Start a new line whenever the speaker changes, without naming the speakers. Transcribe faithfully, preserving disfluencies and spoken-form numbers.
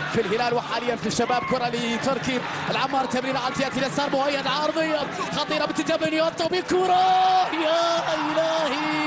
في الهلال وحاليا في الشباب. كرة لتركي العمار، تمرير على تأتي اليسار، مؤيد عرضية خطيرة باتجاه بنيوتو بكرة، يا إلهي